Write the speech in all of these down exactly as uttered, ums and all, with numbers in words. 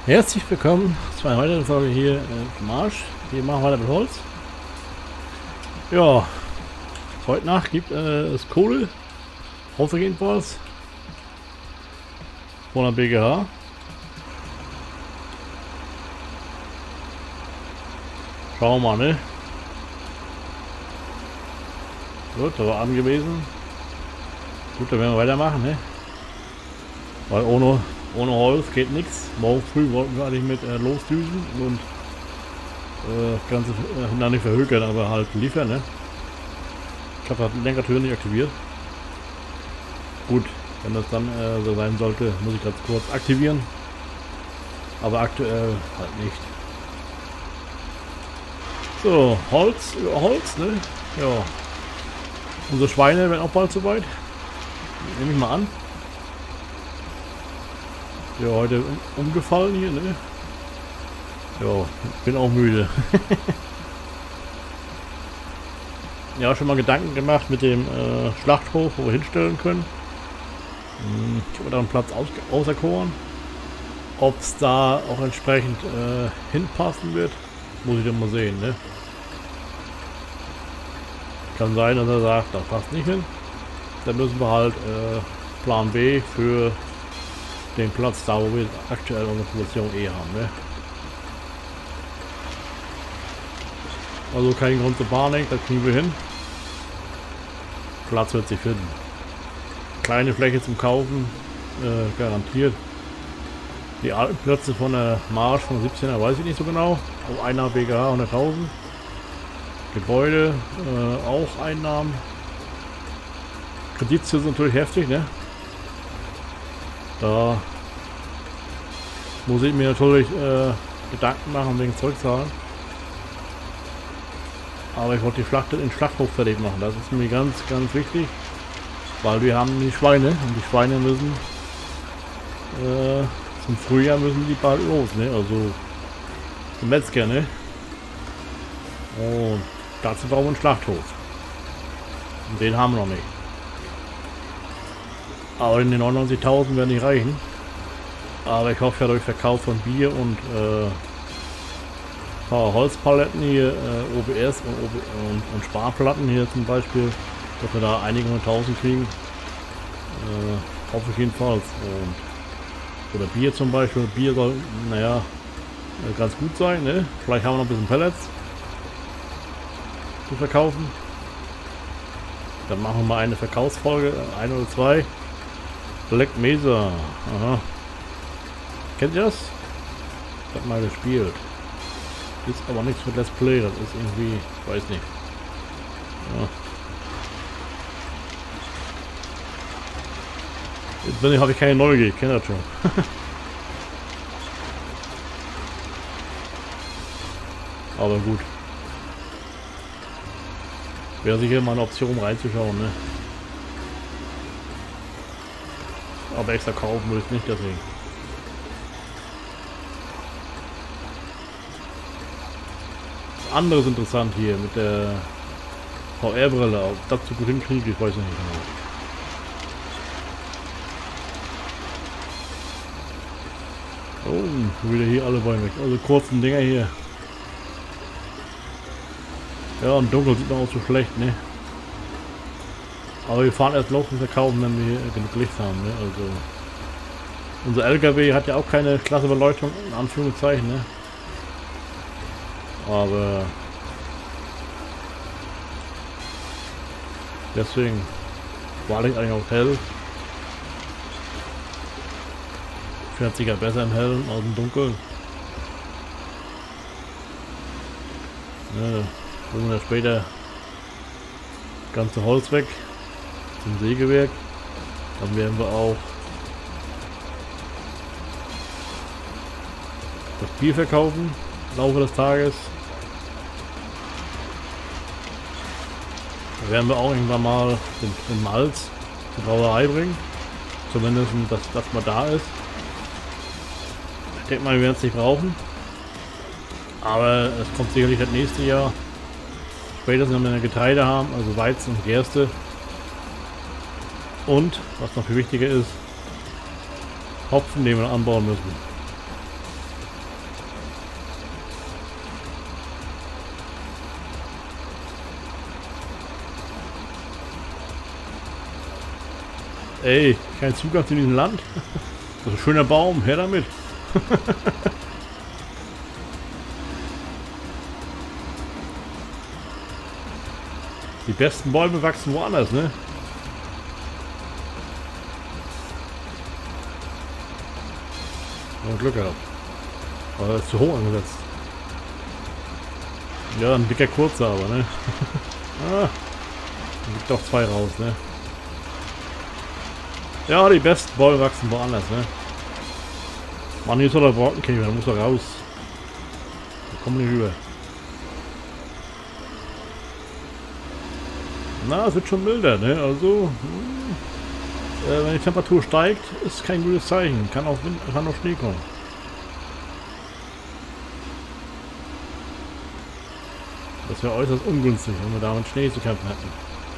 Herzlich willkommen zu einer weiteren Folge hier äh, im Marsch. Wir machen weiter mit Holz. Ja, heute Nacht gibt äh, es Kohle. Hoffe jedenfalls. Von der B G H. Schauen wir mal, ne? Gut, da war Abend gewesen. Gut, dann werden wir weitermachen, ne? Weil ohne, ohne Holz geht nichts. Morgen früh wollten wir eigentlich mit äh, losdüsen und äh, das Ganze äh, na, nicht verhökern, aber halt liefern, ne? Ich habe die Lenkertür nicht aktiviert. Gut, wenn das dann äh, so sein sollte, muss ich ganz kurz aktivieren. Aber aktuell halt nicht. So, Holz, über Holz, ne? Ja. Unsere Schweine werden auch bald soweit. Nehme ich mal an. Ja, heute umgefallen hier, ne? Ja, bin auch müde. Ja, schon mal Gedanken gemacht mit dem äh, Schlachthof, wo wir hinstellen können. Hm, ich habe da einen Platz aus auserkoren. Ob es da auch entsprechend äh, hinpassen wird, muss ich dann mal sehen, ne? Kann sein, dass er sagt, das passt nicht hin. Dann müssen wir halt äh, Plan B für den Platz da, wo wir aktuell unsere Position eh haben, ne? Also kein Grund zur Panik, das kriegen wir hin. Platz wird sich finden. Kleine Fläche zum Kaufen, äh, garantiert. Die alten Plätze von der Marsch von siebzehner weiß ich nicht so genau. Auf einer B G H hunderttausend. Gebäude, äh, auch Einnahmen. Kreditzinsen natürlich heftig, ne? Da muss ich mir natürlich äh, Gedanken machen wegen Zurückzahlen. Aber ich wollte die Schlacht, den Schlachthof fertig machen. Das ist mir ganz, ganz wichtig. Weil wir haben die Schweine und die Schweine müssen äh, zum Frühjahr müssen die bald los, ne? Also zum Metzger, ne? Und dazu brauchen wir einen Schlachthof. Und den haben wir noch nicht. Aber in den neunundneunzigtausend werden nicht reichen. Aber ich hoffe ja durch Verkauf von Bier und äh, ein paar Holzpaletten hier, äh, O B S und, O B und, und Sparplatten hier zum Beispiel, dass wir da einige hunderttausend kriegen. Äh, hoffe ich jedenfalls. Und, oder Bier zum Beispiel. Bier soll, naja, äh, ganz gut sein, ne? Vielleicht haben wir noch ein bisschen Pellets zu verkaufen. Dann machen wir mal eine Verkaufsfolge, ein oder zwei. Black Mesa, aha. Kennt ihr das? Ich hab mal gespielt. Ist aber nichts mit Let's Play, das ist irgendwie, weiß nicht. Ja. Jetzt bin ich, habe ich keine Neugier, ich kenne das schon. Aber gut. Wäre sicher mal eine Option reinzuschauen, ne? Aber extra kaufen würde ich nicht, deswegen. Das andere ist interessant hier mit der V R-Brille. Ob das so gut hinkriege, ich weiß nicht genau. Oh, wieder hier alle Bäume weg. Also kurzen Dinger hier. Ja, und dunkel sieht man auch so schlecht, ne? Aber wir fahren erst los und verkaufen, wenn wir hier genug Licht haben, ne? Also unser L K W hat ja auch keine klasse Beleuchtung, in Anführungszeichen, ne? Aber deswegen war ich eigentlich auch hell. Fährt sich ja besser im Hellen als im Dunkeln. Ne, holen wir später das ganze Holz weg zum Sägewerk. Dann werden wir auch das Bier verkaufen im Laufe des Tages. Da werden wir auch irgendwann mal den, den Malz zur Brauerei bringen. Zumindest, dass das mal da ist. Ich denke mal, wir werden es nicht brauchen. Aber es kommt sicherlich das nächste Jahr. Spätestens, wenn wir Getreide haben, also Weizen und Gerste. Und, was noch viel wichtiger ist, Hopfen, den wir anbauen müssen. Ey, kein Zugang zu diesem Land. Das ist ein schöner Baum, her damit. Die besten Bäume wachsen woanders, ne? Und Glück gehabt. Aber das ist zu hoch angesetzt. Ja, ein dicker kurzer aber, ne? Ah, da gibt doch zwei raus, ne? Ja, die besten Bäume wachsen woanders, ne? Mann, hier ist doch der Borkenkäfer, da muss er raus. Da kommen wir nicht rüber. Na, es wird schon milder, ne? Also, hm, äh, wenn die Temperatur steigt, ist kein gutes Zeichen. Kann auch, Wind, kann auch Schnee kommen. Das wäre äußerst ungünstig, wenn wir da mit Schnee zu kämpfen hätten.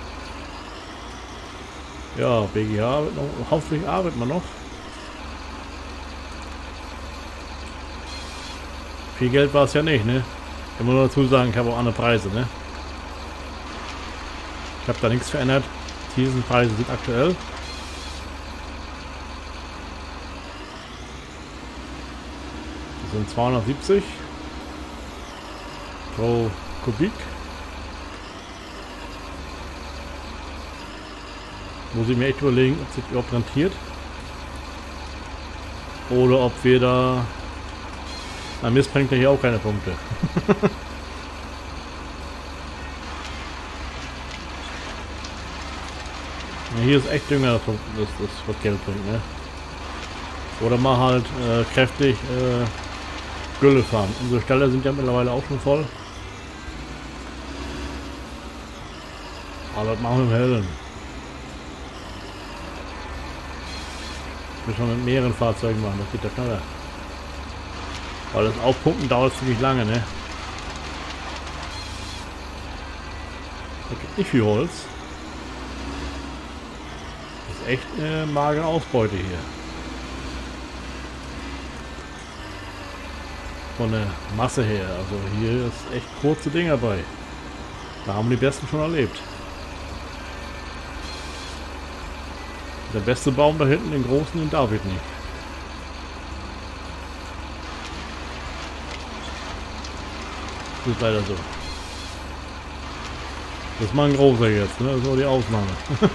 Ja, B G H wird noch, hauptsächlich arbeitet man noch. Viel Geld war es ja nicht, ne? Ich muss nur dazu sagen, ich habe auch andere Preise, ne? Ich habe da nichts verändert. Diese Preise sind aktuell. Das sind zweihundertsiebzig pro Kubik. Muss ich mir echt überlegen, ob sich überhaupt rentiert. Oder ob wir da... Na, Mist bringt ja hier auch keine Punkte. Ja, hier ist echt Dünger, das, das, das was Geld bringt, ne? Oder mal halt äh, kräftig äh, Gülle fahren. Unsere Ställe sind ja mittlerweile auch schon voll. Aber das machen wir im Hellen. Müssen wir mit mehreren Fahrzeugen machen, das geht ja schneller. Weil das Aufpumpen dauert ziemlich lange, ne? Das gibt nicht viel Holz. Das ist echt eine magere Ausbeute hier. Von der Masse her. Also hier ist echt kurze Dinger bei. Da haben die Besten schon erlebt. Der beste Baum da hinten, den großen, den darf ich nicht. Das ist leider so. Das ist mal ein großer jetzt, ne? Das ist nur die Ausnahme.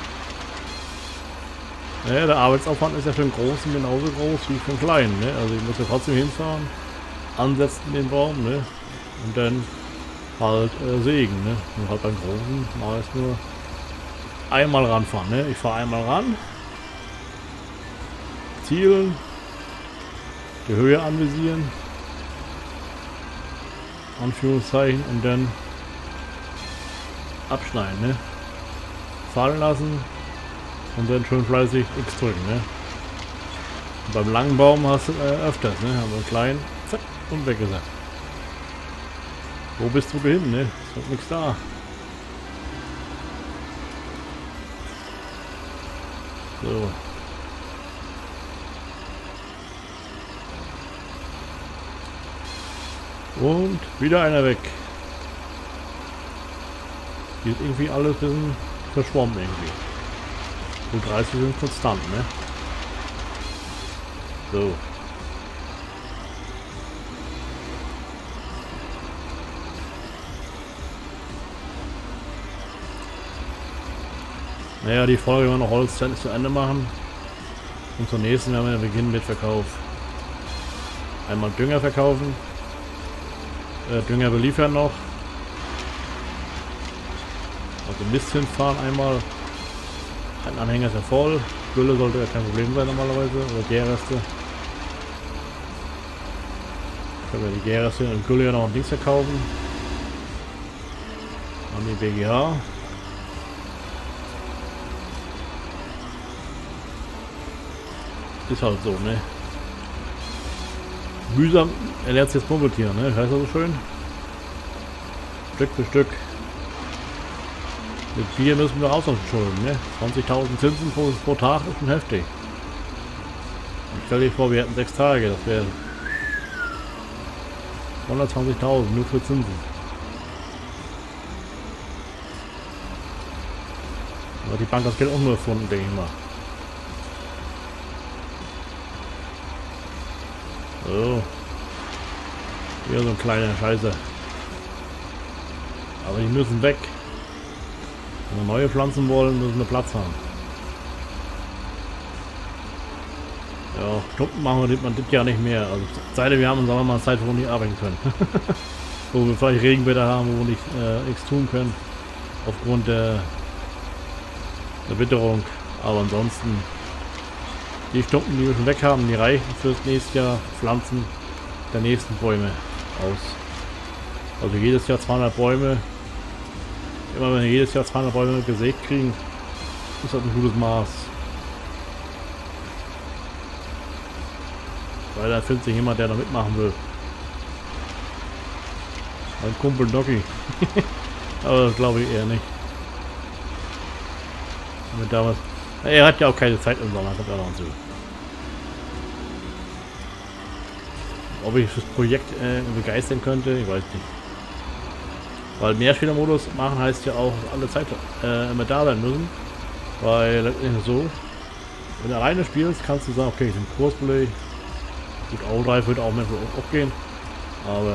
Naja, der Arbeitsaufwand ist ja für den Großen genauso groß wie für den Kleinen, ne? Also ich muss ja trotzdem hinfahren, ansetzen den Baum, ne? Und dann halt äh, sägen, ne? Und halt beim Großen mache ich nur einmal ranfahren, ne? Ich fahre einmal ran, zielen, die Höhe anvisieren, Anführungszeichen, und dann abschneiden, ne? Fallen lassen und dann schön fleißig X drücken, ne? Und beim langen Baum hast du äh, öfters, ne? Aber einen kleinen, zack, und weggesackt. Wo bist du hin, ne? Ist halt nichts da. So. Und wieder einer weg. Hier ist irgendwie alles ein bisschen verschwommen irgendwie. Und dreißig sind konstant, ne? So. Naja, die Folge werden wir noch Holz zu Ende machen. Und zur nächsten werden wir beginnen mit Verkauf. Einmal Dünger verkaufen. Äh, Dünger beliefern noch. Also Mist hinfahren einmal. Ein Anhänger ist ja voll. Gülle sollte ja kein Problem sein normalerweise. Oder Gärreste. Können wir die Gärreste und Gülle ja noch ein Dings verkaufen. An die B G H. Ist halt so, ne? Mühsam erlernt es jetzt Murmeltier, ne? Heißt das so schön? Stück für Stück. Mit Bier müssen wir Ausland schulden, ne? zwanzigtausend Zinsen pro, pro Tag ist schon heftig. Und stell dir vor, wir hätten sechs Tage, das wäre hundertzwanzigtausend nur für Zinsen. Aber die Bank hat das Geld auch nur erfunden, denke ich mal. So. Hier so ein kleiner Scheiße. Aber die müssen weg. Wenn wir neue Pflanzen wollen, müssen wir Platz haben. Ja, Stumpen machen wir man das ja nicht mehr. Also sei denn, wir haben sagen wir mal Zeit, wo wir nicht arbeiten können. Wo wir vielleicht Regenwetter haben, wo wir nicht, äh, nichts tun können. Aufgrund der, der Witterung. Aber ansonsten, die Stumpen, die wir schon weg haben, die reichen fürs nächste Jahr Pflanzen der nächsten Bäume aus. Also jedes Jahr zweihundert Bäume. Immer wenn wir jedes Jahr zweihundert Bäume gesägt kriegen, ist das ein gutes Maß. Weil da findet sich jemand, der da mitmachen will. Mein Kumpel Doki. Aber das glaube ich eher nicht. Mit damals. Er hat ja auch keine Zeit im Sommer, kommt er noch hinzu. Ob ich das Projekt äh, begeistern könnte, ich weiß nicht. Weil Mehrspielermodus machen heißt ja auch, dass alle Zeit äh, immer da sein müssen. Weil letztendlich so, wenn du alleine spielst, kannst du sagen, okay, ich bin Kursplay. Gut, Overdrive wird auch mehr auch gehen. Aber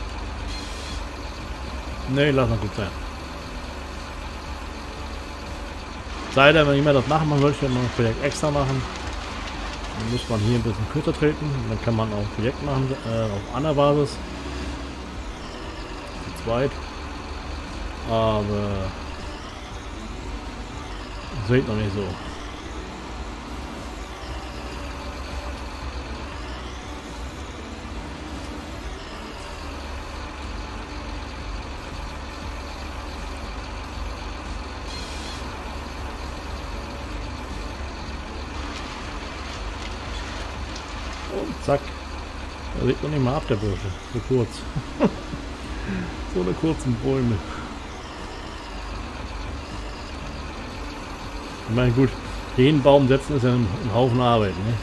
nee, lass mal gut sein. Sei denn, wenn jemand das machen möchte, man ein Projekt extra machen, dann muss man hier ein bisschen kürzer treten. Dann kann man auch ein Projekt machen äh, auf anderer Basis. Zu zweit. Aber seht noch nicht so. Und zack. Da sieht man nicht mal ab, der Bursche. So kurz. So eine kurzen Bäume. Ich meine, gut, den Baum setzen ist ja ein, ein Haufen Arbeit, ne?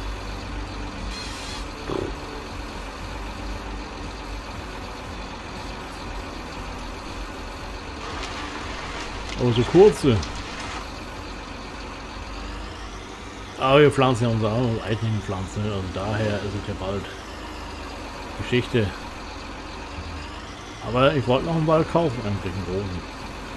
Aber so kurze. Aber wir pflanzen ja unsere eigenen Pflanzen, also daher ist es ja bald Geschichte. Aber ich wollte noch einen Wald kaufen, eigentlich einen großen.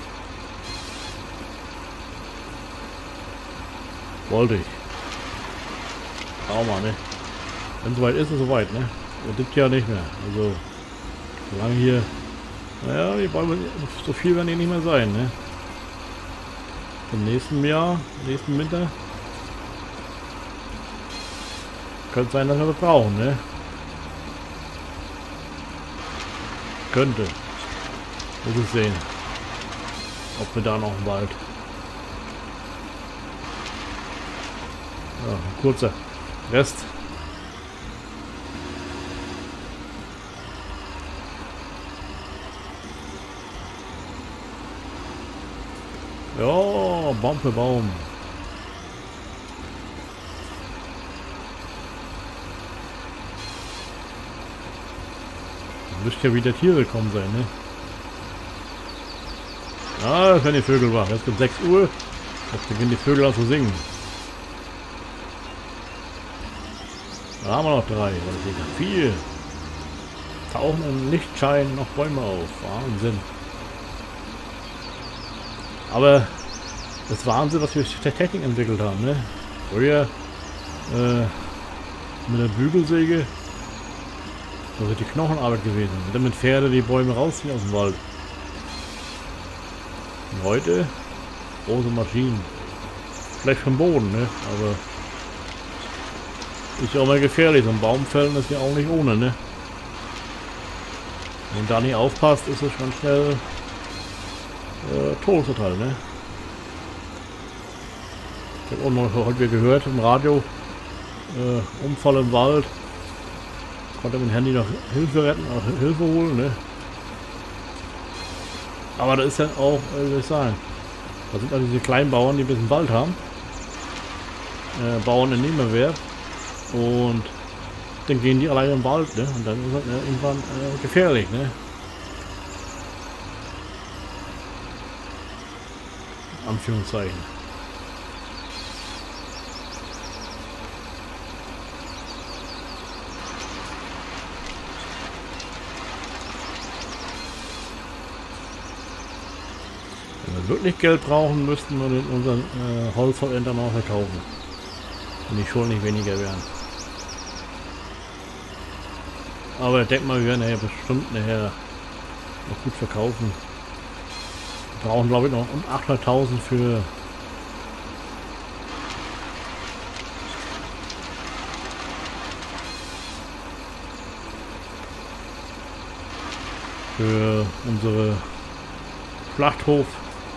Wollte ich. Schau mal, ne? Wenn es soweit ist, ist es soweit, ne? Und das ja nicht mehr. Also, solange hier. Naja, die Bäume, so viel werden die nicht mehr sein, ne? Im nächsten Jahr, nächsten Winter. Könnte sein, dass wir das brauchen, ne? Könnte. Muss ich sehen. Ob wir da noch einen Wald. Ja, ein kurzer Rest. Ja, Baum für Baum. Müsste ja wieder Tiere kommen sein, ne? Ah, jetzt werden die Vögel wach. Jetzt um sechs Uhr. Jetzt beginnen die Vögel an zu singen. Da haben wir noch drei. Das ist ja viel. Tauchen im Lichtschein noch Bäume auf. Wahnsinn. Aber das ist Wahnsinn, was wir für Technik entwickelt haben, ne? Früher äh, mit der Bügelsäge. Das ist die Knochenarbeit gewesen. Und dann mit Pferde die Bäume rausziehen aus dem Wald. Und heute große Maschinen. Vielleicht vom Boden, ne? Aber ist ja auch mal gefährlich. So ein Baum fällen ist ja auch nicht ohne, ne? Wenn man da nicht aufpasst, ist es schon schnell äh, Todesurteil, ne? Ich habe auch noch heute gehört im Radio, äh, Unfall im Wald. Konnte mit dem Handy noch Hilfe retten, auch Hilfe holen, ne? Aber da ist ja auch, äh, wie soll ich sagen, da sind also diese kleinen Bauern, die ein bisschen Wald haben. Äh, Bauern in Nebenwehr. Und dann gehen die alleine im Wald, ne? Und dann ist das ne, irgendwann äh, gefährlich, ne? Anführungszeichen. wirklich Geld brauchen, müssten wir den unseren äh, Holzvollender noch verkaufen. Und die schon nicht weniger wären. Aber ich denke mal, wir werden ja bestimmt nachher noch gut verkaufen. Wir brauchen glaube ich noch um achthunderttausend für für unsere Schlachthof.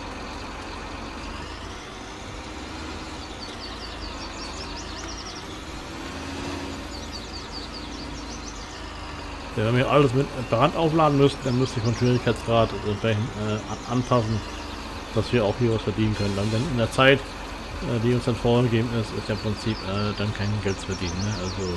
Wenn wir alles mit Brand aufladen müssten, dann müsste ich von Schwierigkeitsgrad entsprechend äh, anpassen, dass wir auch hier was verdienen können. Dann, denn in der Zeit, äh, die uns dann vorgegeben ist, ist ja im Prinzip äh, dann kein Geld zu verdienen. Ne? Also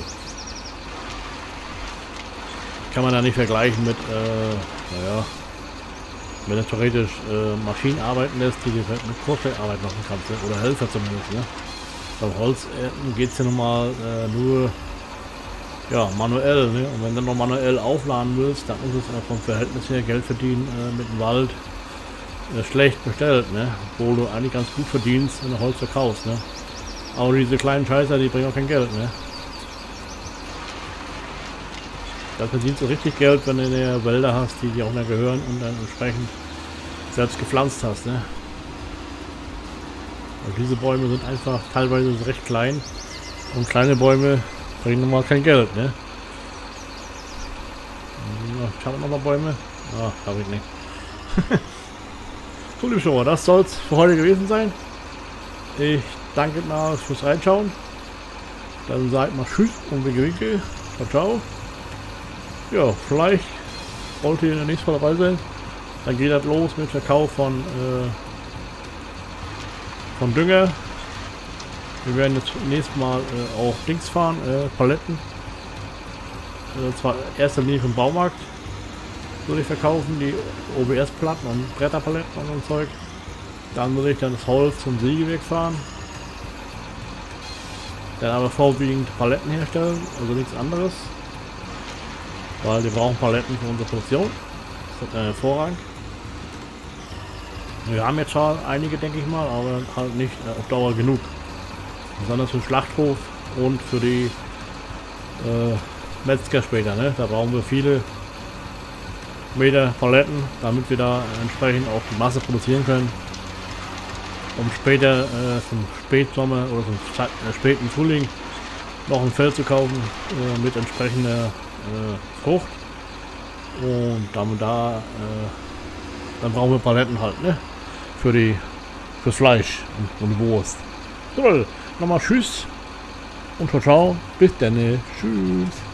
kann man da nicht vergleichen mit, äh, naja, wenn du theoretisch äh, Maschinen arbeiten lässt, die dir mit Kurzarbeit machen kannst, ne? Oder Helfer zumindest. Ne? Beim Holz äh, geht es ja nun mal äh, nur ja, manuell, ne? Und wenn du noch manuell aufladen willst, dann ist es äh, vom Verhältnis her Geld verdienen äh, mit dem Wald äh, schlecht bestellt, ne? Obwohl du eigentlich ganz gut verdienst, wenn du Holz verkaufst, ne? Aber diese kleinen Scheißer, die bringen auch kein Geld, ne? Da verdienst du richtig Geld, wenn du eine Wälder hast, die dir auch mehr gehören und dann entsprechend selbst gepflanzt hast, ne? Und diese Bäume sind einfach teilweise recht klein und kleine Bäume bringen normal kein Geld, ne? Ich habe noch mal Bäume. Ah, habe ich nicht. So, liebe Zuschauer, das soll es für heute gewesen sein. Ich danke mal fürs Reinschauen. Dann sagt mal Tschüss und Winke Winke. Ciao, ciao. Ja, vielleicht wollt ihr in der nächsten Mal dabei sein. Dann geht das los mit Verkauf von, äh, von Dünger. Wir werden jetzt nächstes Mal äh, auch Dings fahren, äh, Paletten. Äh, zwar erster Linie vom Baumarkt würde ich verkaufen, die O B S-Platten und Bretterpaletten und so ein Zeug. Dann würde ich dann das Holz zum Sägewerk fahren. Dann aber vorwiegend Paletten herstellen, also nichts anderes. Weil wir brauchen Paletten für unsere Produktion. Das hat einen Hervorrang. Wir haben jetzt schon einige, denke ich mal, aber halt nicht äh, auf Dauer genug. Besonders für den Schlachthof und für die äh, Metzger später. Ne? Da brauchen wir viele Meter Paletten, damit wir da entsprechend auch die Masse produzieren können. Um später äh, zum Spätsommer oder zum äh, späten Frühling noch ein Feld zu kaufen äh, mit entsprechender äh, Frucht. Und damit da, äh, dann brauchen wir Paletten halt, ne? Für die fürs Fleisch und, und Wurst. So, nochmal Tschüss und ciao, ciao. Bis dann. Tschüss.